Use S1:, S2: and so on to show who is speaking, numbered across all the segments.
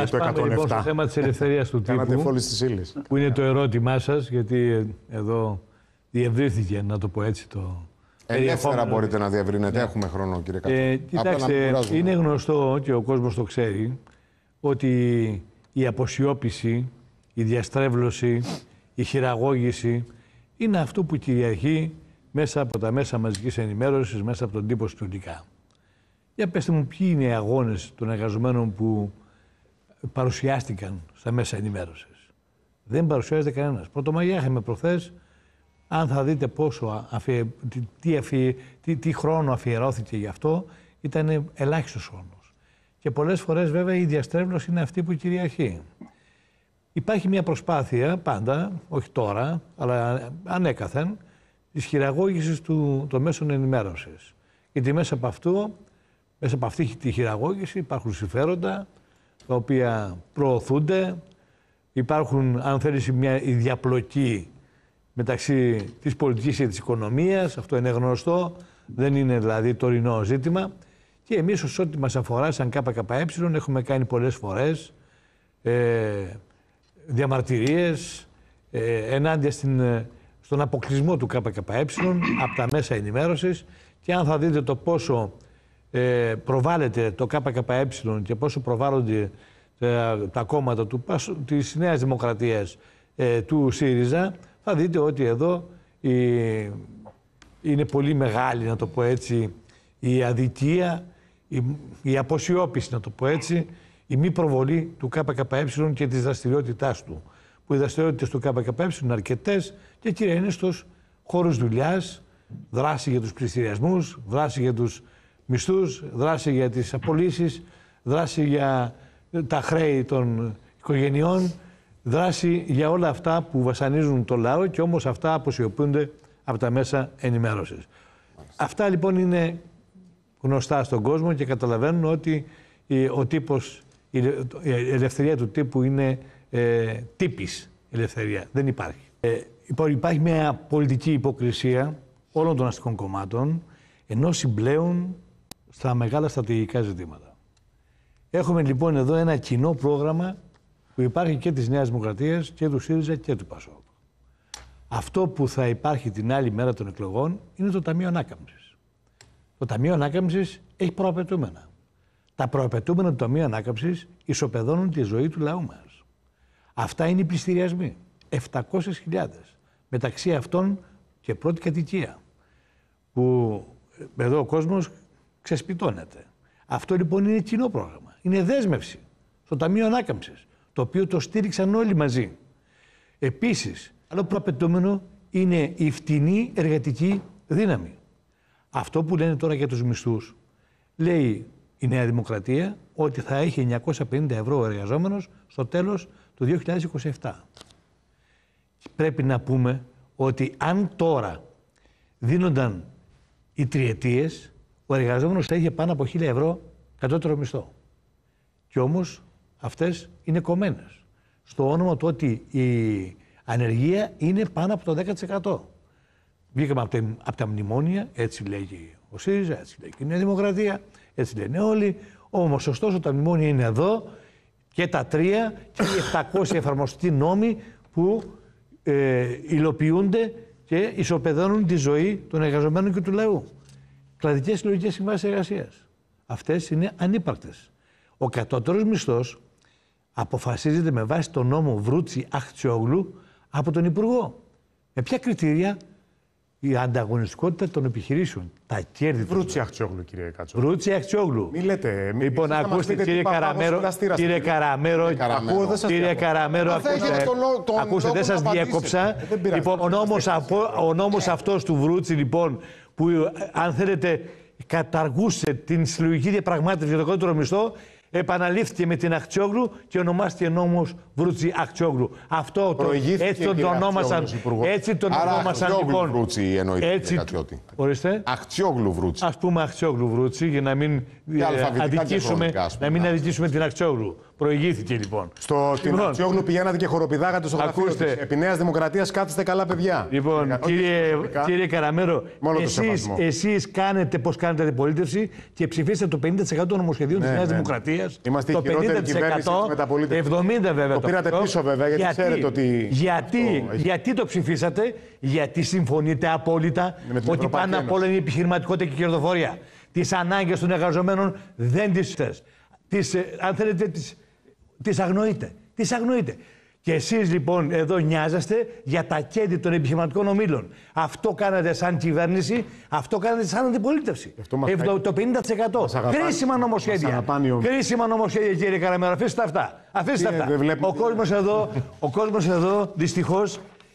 S1: για το 107.
S2: Πάμε λοιπόν στο θέμα της ελευθερίας του τύπου, που είναι το ερώτημά σας, γιατί εδώ διευρύθηκε, να το πω έτσι, το...
S1: Ελεύθερα μπορείτε να διευρύνετε, έχουμε χρόνο, κύριε Κατσότη.
S2: Κοιτάξτε, είναι γνωστό και ο κόσμος το ξέρει ότι η αποσιώπηση, η διαστρέβλωση, η χειραγώγηση είναι αυτό που κυριαρχεί μέσα από τα μέσα μαζικής ενημέρωσης, μέσα από τον τύπο συνολικά. Για πέστε μου, ποιοι είναι οι αγώνες των εργαζομένων που παρουσιάστηκαν στα μέσα ενημέρωσης? Δεν παρουσιάζεται κανένας. Πρωτομαγιά είχαμε προχθές. Αν θα δείτε πόσο τι χρόνο αφιερώθηκε γι' αυτό, ήταν ελάχιστος χρόνος. Και πολλές φορές βέβαια η διαστρέβλωση είναι αυτή που κυριαρχεί. Υπάρχει μια προσπάθεια πάντα, όχι τώρα, αλλά ανέκαθεν, της χειραγώγησης των μέσων ενημέρωσης. Γιατί μέσα από αυτή τη χειραγώγηση υπάρχουν συμφέροντα, τα οποία προωθούνται, υπάρχουν, αν θέλεις, η διαπλοκή μεταξύ της πολιτικής και της οικονομίας, αυτό είναι γνωστό, δεν είναι δηλαδή τωρινό ζήτημα. Και εμείς, ως ό,τι μας αφορά σαν ΚΚΕ, έχουμε κάνει πολλές φορές διαμαρτυρίες ενάντια στον αποκλεισμό του ΚΚΕ από τα μέσα ενημέρωσης, και αν θα δείτε το πόσο προβάλλεται το ΚΚΕ και πόσο προβάλλονται τα κόμματα της Νέας Δημοκρατίας, του ΣΥΡΙΖΑ, θα δείτε ότι εδώ είναι πολύ μεγάλη, να το πω έτσι, η αδικία, η αποσιώπηση, να το πω έτσι, η μη προβολή του ΚΚΕ και της δραστηριότητάς του. Που οι δραστηριότητες του ΚΚΕ είναι αρκετές και κύριε είναι στους χώρους δουλειάς, δράση για τους πληστηριασμούς, δράση για τους μισθούς, δράση για τις απολύσεις, δράση για τα χρέη των οικογενειών, δράση για όλα αυτά που βασανίζουν το λαό και όμως αυτά αποσιωπούνται από τα μέσα ενημέρωσης. Αυτά λοιπόν είναι γνωστά στον κόσμο και καταλαβαίνουν ότι ο τύπος, η ελευθερία του τύπου είναι τύπης ελευθερία. Δεν υπάρχει. Υπάρχει μια πολιτική υποκρισία όλων των αστικών κομμάτων, ενώ συμπλέουν στα μεγάλα στρατηγικά ζητήματα. Έχουμε λοιπόν εδώ ένα κοινό πρόγραμμα που υπάρχει και της Νέας Δημοκρατίας και του ΣΥΡΙΖΑ και του ΠΑΣΟΚ. Αυτό που θα υπάρχει την άλλη μέρα των εκλογών είναι το Ταμείο Ανάκαμψης. Το Ταμείο Ανάκαμψης έχει προαπαιτούμενα. Τα προαπαιτούμενα του Ταμείου Ανάκαμψης ισοπεδώνουν τη ζωή του λαού μας. Αυτά είναι οι πληστηριασμοί. 700.000. Μεταξύ αυτών και πρώτη κατοικία. Που εδώ ο κόσμος ξεσπιτώνεται. Αυτό λοιπόν είναι κοινό πρόγραμμα. Είναι δέσμευση στο Ταμείο Ανάκαμψης, το οποίο το στήριξαν όλοι μαζί. Επίσης, άλλο προαπαιτούμενο είναι η φτηνή εργατική δύναμη. Αυτό που λένε τώρα για τους μισθούς, λέει η Νέα Δημοκρατία ότι θα έχει 950 ευρώ ο εργαζόμενος στο τέλος του 2027. Πρέπει να πούμε ότι αν τώρα δίνονταν οι τριετίες, ο εργαζόμενος θα είχε πάνω από 1.000 ευρώ κατώτερο μισθό. Και όμως αυτές είναι κομμένες στο όνομα του ότι η ανεργία είναι πάνω από το 10%. Βγήκαμε από τα μνημόνια, έτσι λέγει ο ΣΥΡΙΖΑ, έτσι λέει και η Νέα Δημοκρατία, έτσι λένε όλοι. Όμως ωστόσο τα μνημόνια είναι εδώ και τα 3 και οι 700 εφαρμοστικοί νόμοι που υλοποιούνται και ισοπεδώνουν τη ζωή των εργαζομένων και του λαού. Κλαδικές συλλογικές συμβάσεις εργασίας. Αυτές είναι ανύπαρκτες. Ο κατώτερος μισθός αποφασίζεται με βάση τον νόμο Βρούτσι-Αχτσιόγλου από τον Υπουργό. Με ποια κριτήρια? Η ανταγωνιστικότητα των επιχειρήσεων. Τα κέρδη.
S1: Βρούτσι-Αχτσιόγλου, κύριε Κατσότη.
S2: Βρούτσι-Αχτσιόγλου.
S1: Μη λέτε.
S2: Λοιπόν, ακούστε, κύριε Καραμέρο. Κύριε Καραμέρο, ακούστε, δεν σας διέκοψα. Λοιπόν, ο νόμος αυτός του Βρούτσι, λοιπόν, που αν θέλετε καταργούσε την συλλογική διαπραγμάτευση για το κατώτερο μισθό, επαναλήφθηκε με την Αχτσιόγλου και ονομάστηκε νόμος Βρούτσι-Αχτσιόγλου. Αυτό έτσι τον ονόμασαν. Έτσι τον ονόμασαν λοιπόν.
S1: Βρούτσι εννοείται, έτσι.
S2: Ορίστε.
S1: Αχτσιόγλου Βρούτσι.
S2: Ας πούμε Αχτσιόγλου Βρούτσι για να μην αδικήσουμε την Αχτσιόγλου. Προηγήθηκε λοιπόν.
S1: Στην Αξιόγλου πηγαίνατε και χοροπηδάγατε στο γραφείο της. Επί Νέας Δημοκρατίας κάθεστε καλά παιδιά.
S2: Λοιπόν, κύριε Καραμέρο, εσείς κάνετε πώς κάνετε αντιπολίτευση και ψηφίσατε το 50% των νομοσχεδίων της Νέας Δημοκρατίας.
S1: Είμαστε η χειρότερη κυβέρνηση της μεταπολίτευσης.
S2: 70 βέβαια.
S1: Το πήρατε πίσω βέβαια, γιατί ξέρετε ότι...
S2: Γιατί το ψηφίσατε, γιατί συμφωνείτε απόλυτα ότι πάνω απ' όλα είναι η επιχειρηματικότητα και η κερδοφορία. Τις ανάγκες των εργαζομένων δεν τις αν θέλετε, τις αγνοείτε. Τις αγνοείτε. Και εσείς λοιπόν εδώ νοιάζεστε για τα κέρδη των επιχειρηματικών ομίλων. Αυτό κάνατε σαν κυβέρνηση, αυτό κάνατε σαν αντιπολίτευση. Το 50%. Κρίσιμα νομοσχέδια. Κρίσιμα νομοσχέδια, κύριε Καραμέρο. Αφήστε αυτά. Αφήστε αυτά. Ο κόσμος εδώ δυστυχώς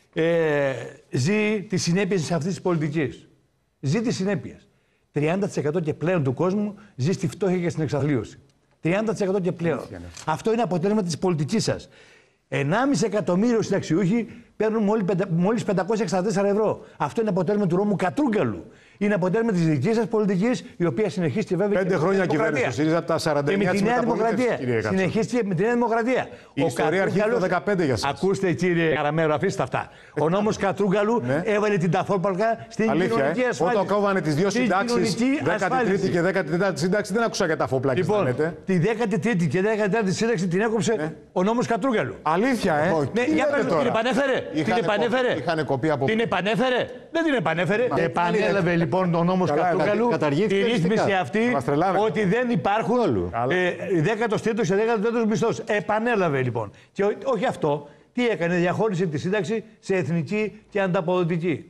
S2: ζει τις συνέπειες αυτής της πολιτικής. Ζει τις συνέπειες. 30% και πλέον του κόσμου ζει στη φτώχεια και στην εξαθλίωση. 30% και πλέον. Αυτό είναι αποτέλεσμα της πολιτικής σας. 1,5 εκατομμύριο συνταξιούχοι παίρνουν μόλις 564 ευρώ. Αυτό είναι αποτέλεσμα του Ρώμου Κατρούγκαλου. Είναι αποτέλεσμα της δικής σας πολιτικής, η οποία συνεχίστηκε βέβαια
S1: 5 χρόνια κυβέρνηση του ΣΥΡΙΖΑ από τα 49 της μεταπολίτευσης, κύριε Κατσό.
S2: Συνεχίστηκε με τη Νέα Δημοκρατία.
S1: Η ιστορία αρχίζει το 15 για σας.
S2: Ακούστε, κύριε Καραμέρο, αφήστε αυτά. Ο νόμος Κατρούγκαλου έβαλε την ταφόπαλκα στην κοινωνική ασφάλιση.
S1: Όταν κόβανε τις δύο συντάξεις, 13η και 14η σύνταξη, δεν άκουσα για ταφόπλακες.
S2: Λοιπόν, τη 13η και 14η σύνταξη την έκοψε ο νόμος Κατρούγκαλου.
S1: Αλήθεια,
S2: την επανέφερε.
S1: Είχαν κοπεί από...
S2: Την επανέφερε. Δεν την επανέφερε. Επανέλαβε λοιπόν ο νόμος Κατρούγκαλου τη ρύθμιση αυτή ότι δεν υπάρχουν 13ο και 14ο μισθός. Επανέλαβε λοιπόν. Και όχι αυτό. Τι έκανε, διαχώρισε τη σύνταξη σε εθνική και ανταποδοτική.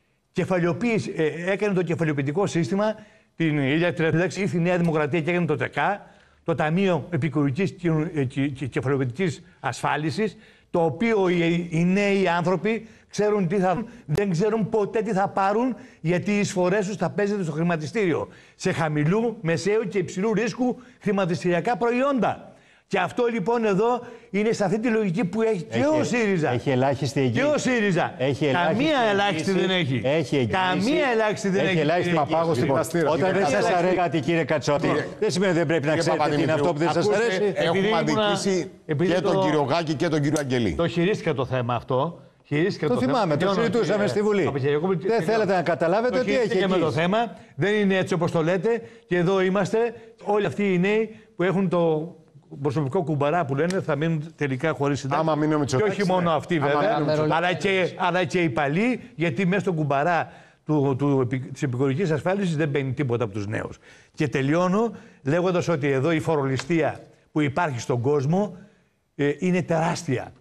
S2: Έκανε το κεφαλαιοποιητικό σύστημα την ίδια τη σύνταξη. Ήρθε η Νέα Δημοκρατία και έκανε το ΤΕΚΑ, το Ταμείο Επικουρικής και Κεφαλαιοποιητικής Ασφάλισης, το οποίο οι νέοι άνθρωποι ξέρουν τι θα, δεν ξέρουν ποτέ τι θα πάρουν, γιατί οι εισφορές τους θα παίζεται στο χρηματιστήριο. Σε χαμηλού, μεσαίου και υψηλού ρίσκου χρηματιστηριακά προϊόντα. Και αυτό λοιπόν εδώ είναι σε αυτή τη λογική που έχει και ο ΣΥΡΙΖΑ.
S3: Έχει ελάχιστη εγγύηση.
S2: Και ο ΣΥΡΙΖΑ. Καμία ελάχιστη δεν έχει. Καμία ελάχιστη δεν έχει.
S3: Ελάχιστη παπάγος στην παστήρα. Όταν δεν σας αρέσει κάτι, κύριε Κατσότη, δεν σημαίνει ότι δεν πρέπει να ξέρετε τι είναι αυτό που δεν σας αρέσει.
S1: Έχουμε αδικήσει και τον κύριο Γάκη και τον κύριο Αγγελή.
S2: Το χειρίστηκα το θέμα αυτό.
S3: Το θυμάμαι, το συζητούσαμε στη Βουλή. Δεν θέλετε να καταλάβετε τι έχει εκεί.
S2: Το θέμα δεν είναι έτσι όπως το λέτε, και εδώ είμαστε. Όλοι αυτοί οι νέοι που έχουν το προσωπικό κουμπαρά που λένε θα μείνουν τελικά χωρίς συντάξη. Και όχι μόνο αυτοί βέβαια, αλλά και οι παλιοί, γιατί μέσα στο κουμπαρά της επικουρικής ασφάλισης δεν μπαίνει τίποτα από τους νέους. Και τελειώνω λέγοντας ότι εδώ η φορολιστία που υπάρχει στον κόσμο είναι τεράστια.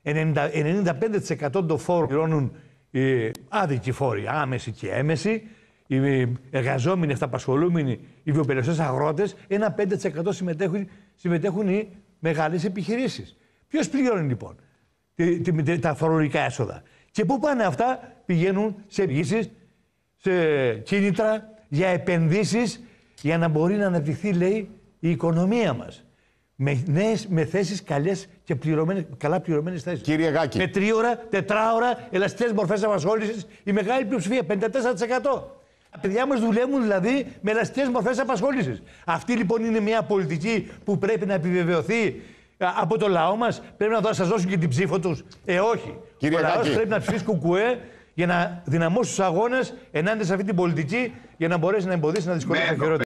S2: 95% των φόρων πληρώνουν άδικοι φόροι, άμεση και έμεση, οι εργαζόμενοι, αυταπασχολούμενοι, οι βιοπεριστές αγρότες, 5% συμμετέχουν οι μεγάλες επιχειρήσεις. Ποιος πληρώνει λοιπόν τα φορολογικά έσοδα? Και πού πάνε αυτά? Πηγαίνουν σε επενδύσεις, σε κίνητρα για επενδύσεις, για να μπορεί να αναπτυχθεί, λέει, η οικονομία μας. Με θέσεις καλές και καλά πληρωμένες θέσεις.
S1: Κύριε Γάκη.
S2: Με 3ωρα, 4ωρα, ελαστικές μορφές απασχόλησης, η μεγάλη πλειοψηφία, 54%. Τα παιδιά μας δουλεύουν δηλαδή με ελαστικές μορφές απασχόλησης. Αυτή λοιπόν είναι μια πολιτική που πρέπει να επιβεβαιωθεί από το λαό μας. Πρέπει να σας δώσουν και την ψήφο τους. Όχι.
S1: Κύριε
S2: ο λαός
S1: Γάκη.
S2: πρέπει να ψηφίσει κουκουέ για να δυναμώσει τους αγώνες ενάντια σε αυτή την πολιτική, για να μπορέσει να εμποδίσει να δυσκολεύσει τα χειρότερα.